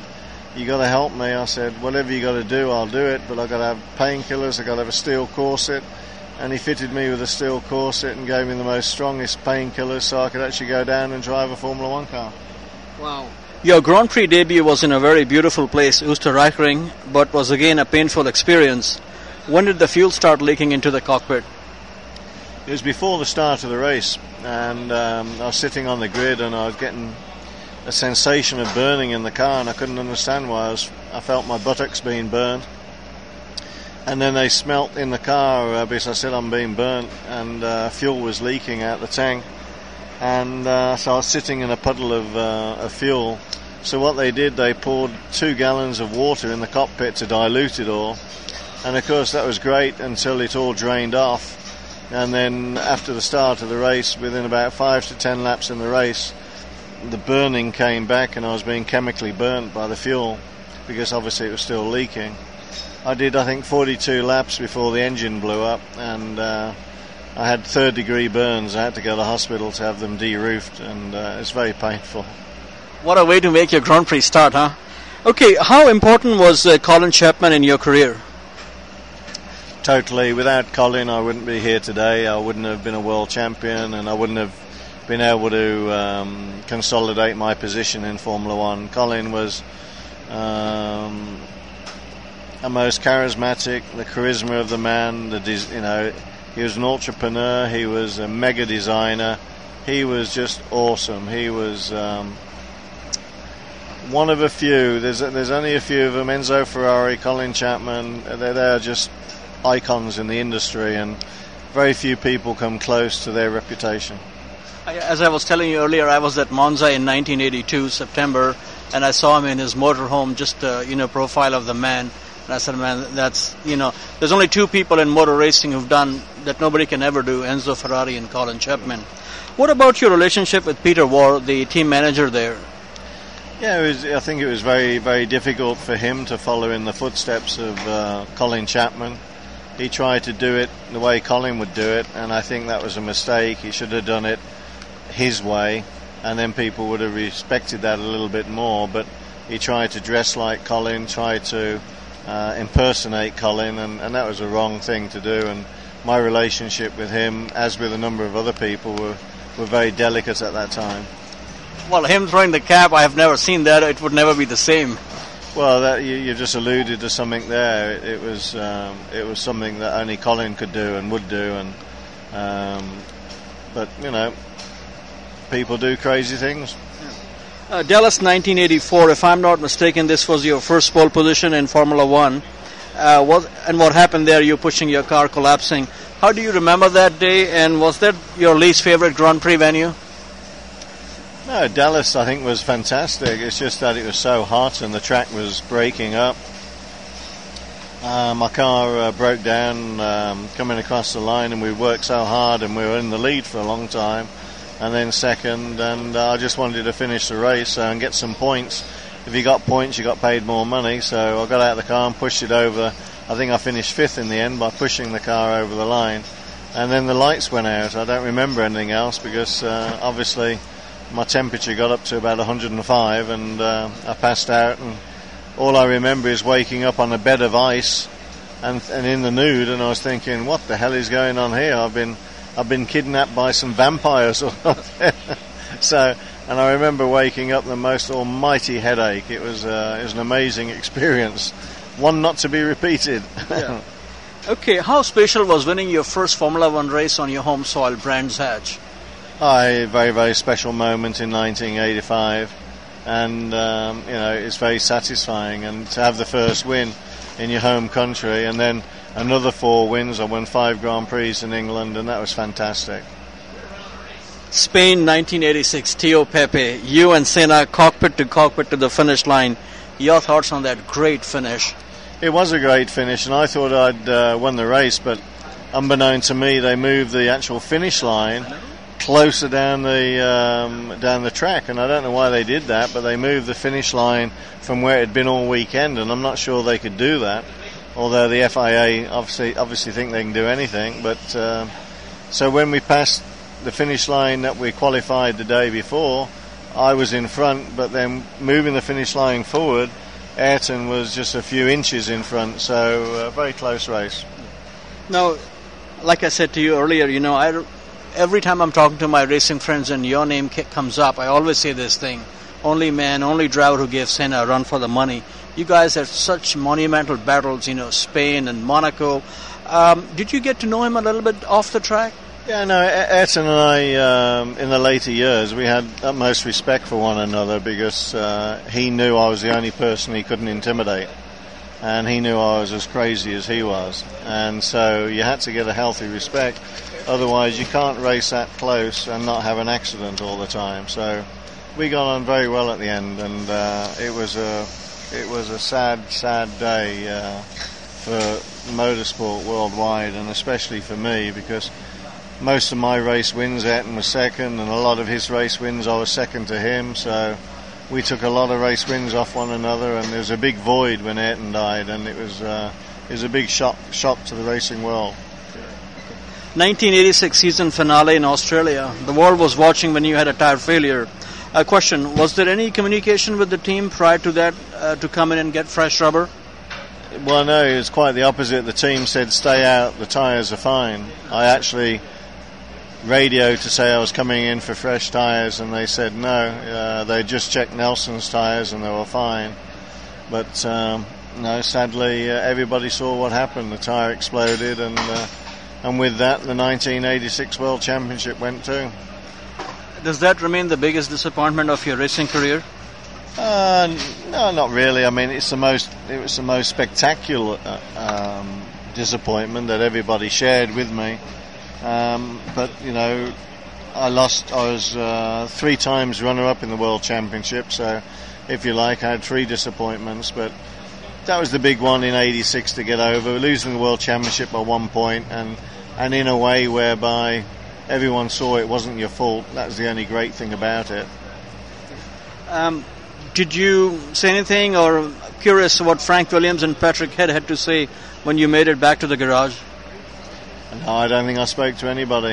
you got to help me. I said, whatever you got to do, I'll do it, but I got to have painkillers, I got to have a steel corset. And he fitted me with a steel corset and gave me the most strongest painkillers so I could actually go down and drive a Formula 1 car. Wow. Your Grand Prix debut was in a very beautiful place, Oosterreichring, but was again a painful experience. When did the fuel start leaking into the cockpit? It was before the start of the race, and I was sitting on the grid and I was getting a sensation of burning in the car, and I couldn't understand why. I felt my buttocks being burned. And then they smelt in the car because I said I'm being burnt, and fuel was leaking out the tank. And so I was sitting in a puddle of fuel. So what they did, they poured 2 gallons of water in the cockpit to dilute it all. And of course that was great until it all drained off. And then after the start of the race, within about 5 to 10 laps in the race, the burning came back and I was being chemically burnt by the fuel because obviously it was still leaking. I did, I think, 42 laps before the engine blew up, and I had 3rd-degree burns. I had to go to the hospital to have them de-roofed, and it's very painful. What a way to make your Grand Prix start, huh? Okay, how important was Colin Chapman in your career? Totally. Without Colin, I wouldn't be here today. I wouldn't have been a world champion, and I wouldn't have been able to consolidate my position in Formula 1. Colin was a most charismatic, the charisma of the man, he was an entrepreneur, he was a mega designer, he was just awesome. He was one of a few, there's only a few of them, Enzo Ferrari, Colin Chapman, they're just icons in the industry, and very few people come close to their reputation. As I was telling you earlier, I was at Monza in 1982, September, and I saw him in his motorhome, just profile of the man. And I said, man, that's, there's only 2 people in motor racing who've done that nobody can ever do, Enzo Ferrari and Colin Chapman. What about your relationship with Peter Warr, the team manager there? Yeah, I think it was very, very difficult for him to follow in the footsteps of Colin Chapman. He tried to do it the way Colin would do it, and I think that was a mistake. He should have done it his way, and then people would have respected that a little bit more. But he tried to dress like Colin, tried to impersonate Colin, and that was a wrong thing to do. And my relationship with him, as with a number of other people, were very delicate at that time. Well, him throwing the cap, I have never seen that. It would never be the same. Well, you just alluded to something there. It was something that only Colin could do and would do, but people do crazy things. Dallas 1984, if I'm not mistaken, this was your first pole position in Formula 1. What happened there, you pushing your car, collapsing. How do you remember that day, and was that your least favorite Grand Prix venue? No, Dallas I think was fantastic. It's just that it was so hot and the track was breaking up. My car broke down coming across the line, and we worked so hard and we were in the lead for a long time. And then second, and I just wanted to finish the race and get some points. If you got points, you got paid more money. So I got out of the car and pushed it over. I think I finished 5th in the end by pushing the car over the line. And then the lights went out. I don't remember anything else because obviously my temperature got up to about 105, and I passed out. And all I remember is waking up on a bed of ice and in the nude, and I was thinking, what the hell is going on here? I've been kidnapped by some vampires or something. And I remember waking up the most almighty headache. It was an amazing experience, one not to be repeated. Yeah. Okay, how special was winning your first Formula 1 race on your home soil, Brands Hatch? A very, very special moment in 1985, and it's very satisfying. And to have the first win in your home country, and then another 4 wins. I won 5 Grand Prix in England, and that was fantastic. Spain 1986, Tio Pepe, you and Senna cockpit to the finish line. Your thoughts on that great finish? It was a great finish, and I thought I'd won the race, but unbeknown to me, they moved the actual finish line closer down the track, and I don't know why they did that, but they moved the finish line from where it had been all weekend, and I'm not sure they could do that. Although the FIA obviously think they can do anything, but so when we passed the finish line that we qualified the day before, I was in front, but then moving the finish line forward, Ayrton was just a few inches in front, so very close race. Now, like I said to you earlier, every time I'm talking to my racing friends and your name comes up, I always say this thing: only driver who gave Senna a run for the money. You guys had such monumental battles, Spain and Monaco. Did you get to know him a little bit off the track? Yeah, no, Ayrton and I, in the later years, we had utmost respect for one another because he knew I was the only person he couldn't intimidate. And he knew I was as crazy as he was. And so you had to get a healthy respect. Otherwise, you can't race that close and not have an accident all the time. So we got on very well at the end, and it was a sad day for motorsport worldwide, and especially for me, because most of my race wins, Ayrton was second, and a lot of his race wins, I was second to him. So we took a lot of race wins off one another, and there was a big void when Ayrton died, and it was a big shock to the racing world. 1986 season finale in Australia. The world was watching when you had a tire failure. A question: was there any communication with the team prior to that to come in and get fresh rubber? Well, no, it was quite the opposite. The team said, "Stay out. The tyres are fine." I actually radioed to say I was coming in for fresh tyres, and they said no. They just checked Nelson's tyres and they were fine. But no, sadly, everybody saw what happened. The tyre exploded, and with that, the 1986 World Championship went too. Does that remain the biggest disappointment of your racing career? No, not really. I mean, it was the most spectacular disappointment that everybody shared with me. But I was 3 times runner-up in the World Championship, so if you like, I had 3 disappointments. But that was the big one in '86 to get over, losing the World Championship by 1 point, and in a way whereby everyone saw it wasn't your fault. That was the only great thing about it. Did you say anything, or curious what Frank Williams and Patrick Head had to say when you made it back to the garage? No, I don't think I spoke to anybody.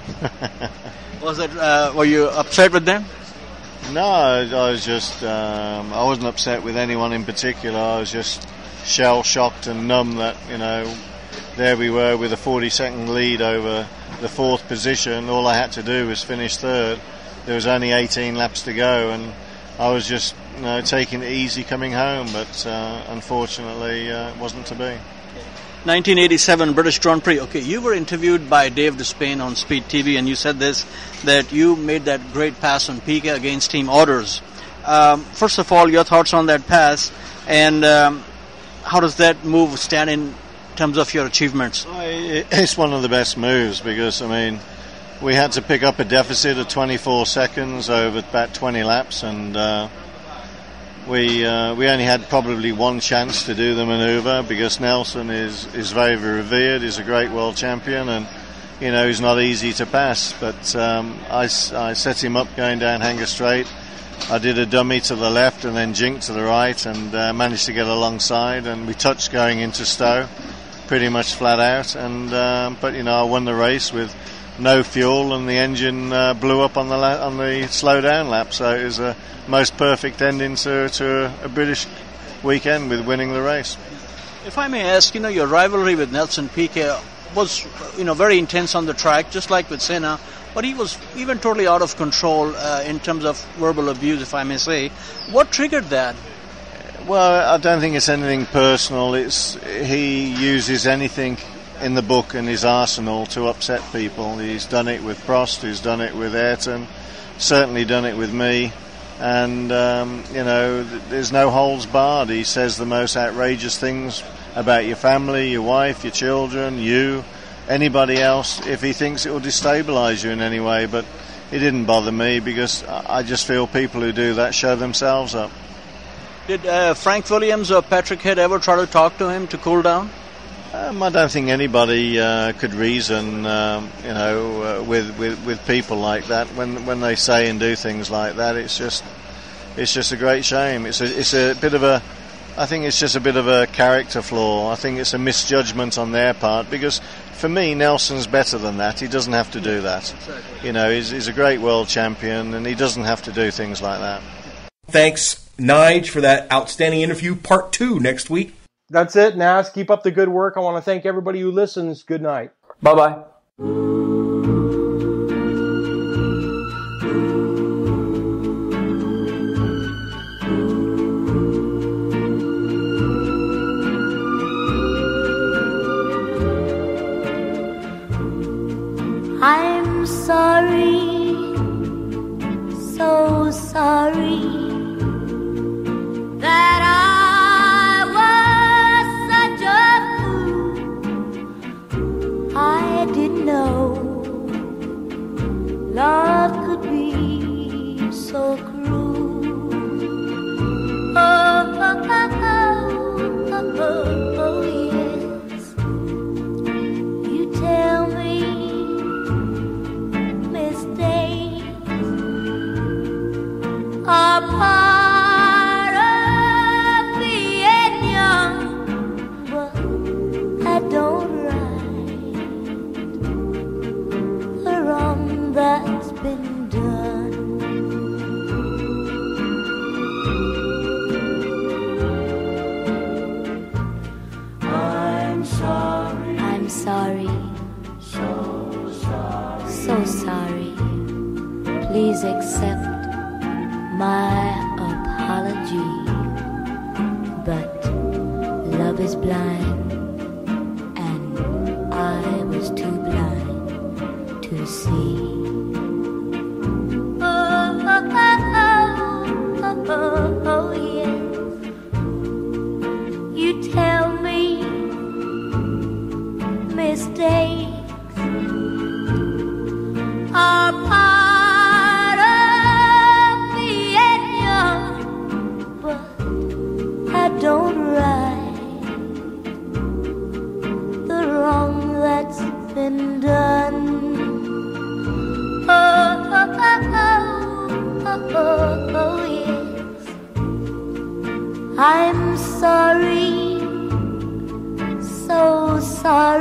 Were you upset with them? No, I was just, I wasn't upset with anyone in particular. I was just shell-shocked and numb that, there we were with a 40-second lead over the 4th position. All I had to do was finish 3rd. There was only 18 laps to go, and I was just taking it easy coming home, but unfortunately it wasn't to be. 1987 British Grand Prix. Okay, you were interviewed by Dave Despain on Speed TV, and you said this, that you made that great pass on Piquet against team orders. First of all, your thoughts on that pass, and how does that move stand in terms of your achievements? It's one of the best moves because, we had to pick up a deficit of 24 seconds over about 20 laps, and we only had probably one chance to do the manoeuvre because Nelson is very revered. He's a great world champion, and he's not easy to pass. But I set him up going down Hanger Straight. I did a dummy to the left and then jink to the right, and managed to get alongside. And we touched going into Stowe, pretty much flat out. And but I won the race with no fuel, and the engine blew up on the slow down lap. So it was a most perfect ending to a British weekend with winning the race. If I may ask, your rivalry with Nelson Piquet was, very intense on the track, just like with Senna, but he was even totally out of control in terms of verbal abuse, if I may say. What triggered that? Well, I don't think it's anything personal. He uses anything in the book in his arsenal to upset people. He's done it with Prost, he's done it with Ayrton, certainly done it with me, and there's no holds barred. He says the most outrageous things about your family, your wife, your children, you, anybody else, if he thinks it will destabilize you in any way. But it didn't bother me because I just feel people who do that show themselves up. Did Frank Williams or Patrick Head ever try to talk to him to cool down? I don't think anybody could reason, with people like that when they say and do things like that. It's just a great shame. It's a bit of a, I think it's just a bit of a character flaw. I think it's a misjudgment on their part because for me, Nelson's better than that. He doesn't have to do that. Exactly. He's a great world champion, and he doesn't have to do things like that. Thanks Nige for that outstanding interview. Part 2 next week. That's it, Nas. Keep up the good work. I want to thank everybody who listens. Good night. Bye-bye. I'm sorry, so sorry that I was such a fool. I didn't know love could be so cruel. Oh, oh, oh, oh, oh, oh, yes. You tell me are part of being young, but I don't right the wrong that's been done. I'm sorry, so sorry. Please accept my apology, but love is blind, and I was too blind to see. Oh, oh, oh, oh, oh, oh, yes. You tell me mistakes are part of being young, but I don't right the wrong that's been done. Oh, oh, oh, oh, oh, oh, yes. I'm sorry, so sorry.